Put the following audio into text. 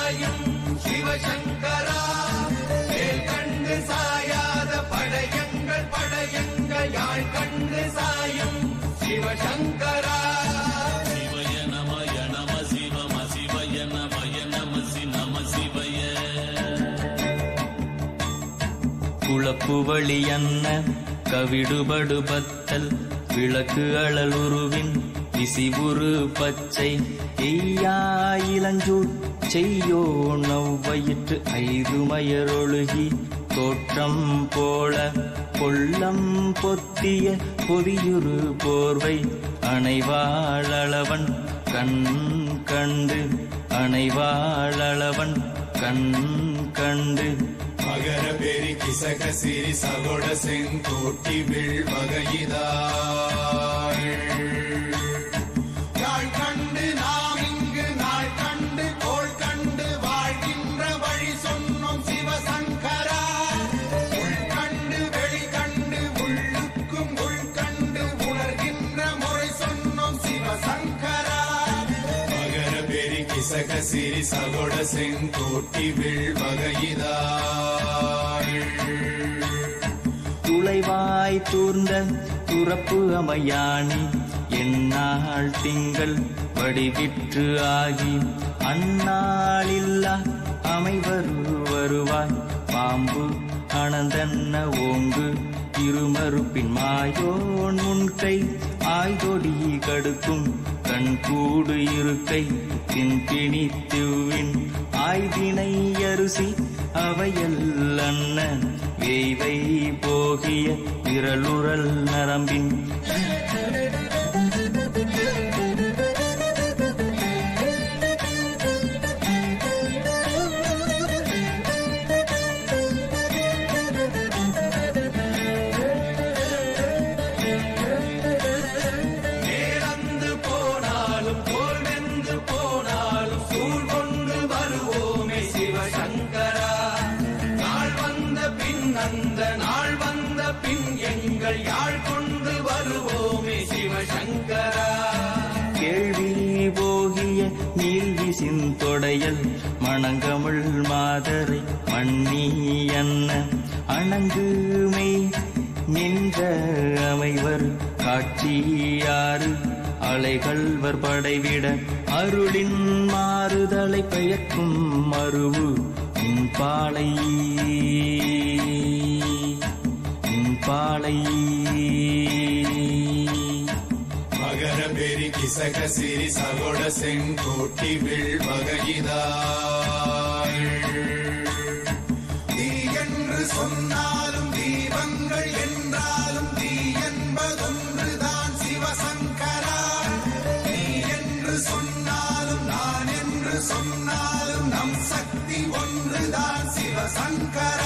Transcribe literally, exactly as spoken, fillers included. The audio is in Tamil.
சாயும் சிவசங்கரா, வேல் கண்டு சாயாத படையங்கள் படையங்கள் யாழ் கண்டு சாயும் சிவசங்கரா. சிவய நமய நம சிவம சிவய நமய நம சி நம சிவய. குளப்புவழி அன்ன கவிடுபடு பத்தல் விளக்கு அழல் உருவின் விசிவுரு பச்சை எய்யா இளஞ்சூட் செய்யோ நவ்வயிற்று ஐதுமயரொழுகி தோற்றம் போல கொள்ளம் பொத்திய பொதியுரு போர்வை அணைவாளவன் கண் கண்டு அணைவாளவன் கண் கண்டு. மகர பெரி கிசக சிறி சகோட செங்கோட்டி வில் வகையிதாள் யாழ் கண்டு நாம் இங்கு நாள் கண்டு கோள் கண்டு வாழ்கின்ற வழி சொன்னோம் சிவசங்கரா. உள் கண்டு வெளி கண்டு உள்ளுக்கும் உள் கண்டு உணர்கின்ற முறை சொன்னோம் சிவசங்கரா. மகர பெரி கிசக சிறி சகோட செங்கோட்டி வில் வகையிதாள் துளைவாய் தூர்ந்த துறப்பு அமையாணி எந்நாள் திங்கள் வடிவிற்று ஆகி அந்நாளில்லா அமைவரு வருவாய் பாம்பு அனந்தன்ன ஓங்கு இருமறுப்பின் மாயோன் முன்கை ஆய்தொடி கடுக்கும் கண்கூடு இருக்கை தின்பிணி திவ்வின் ஆய்தினை அரிசி அவையல் அன்ன வேய்வை போகிய விரலுரல் நரம்பின் அந்த நாள் வந்த பின் எங்கள் யாழ் கொண்டு வருவோமே சிவசங்கரா. கேள்வி போகிய நீல்வி சிந்தொடையல் மணங்கமிழ் மாதரை மண்ணி அன்ன அணங்குமை நின்ற அமைவர் காட்சியாறு அலைகள்வர் படைவிட அருளின் மாறுதலை பெயர்க்கும் மருவு பாலை பாலை. மகர பெரி கிசக சிறி சகோட செங்கோட்டி வில் வகையிதாள் தீ என்று சொன்னாலும் தீபங்கள் என்றாலும் தீ என்பதொன்றுதான் சிவசங்கரா. நீ என்று சொன்னாலும் நான் என்று சொன்னாலும் நம் சக்தி ஒன்றுதான் சிவசங்கரா.